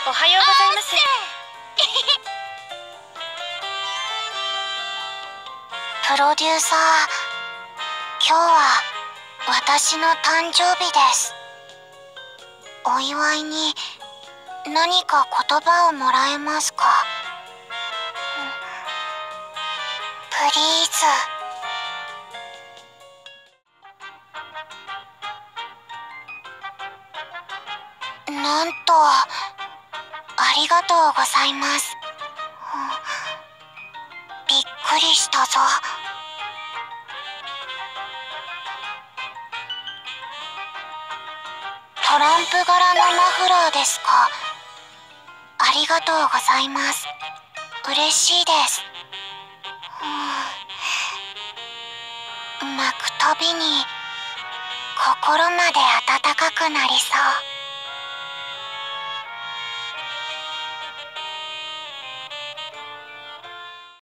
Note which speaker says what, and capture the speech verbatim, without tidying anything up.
Speaker 1: おはようございます。
Speaker 2: プロデューサー、今日は私の誕生日です。お祝いに何か言葉をもらえますか？プリーズ。なんと、ありがとうございます。びっくりしたぞ。トランプ柄のマフラーですか？ありがとうございます。嬉しいです。巻くたびに心まで温かくなりそう。